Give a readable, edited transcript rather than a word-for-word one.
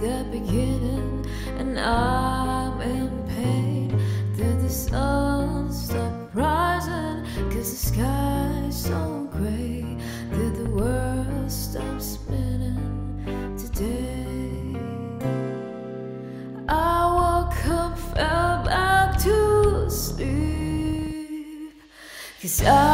the beginning, and I'm in pain. Did the sun stop rising? 'Cause the sky's so gray. Did the world stop spinning today? I woke up, fell back to sleep, 'cause I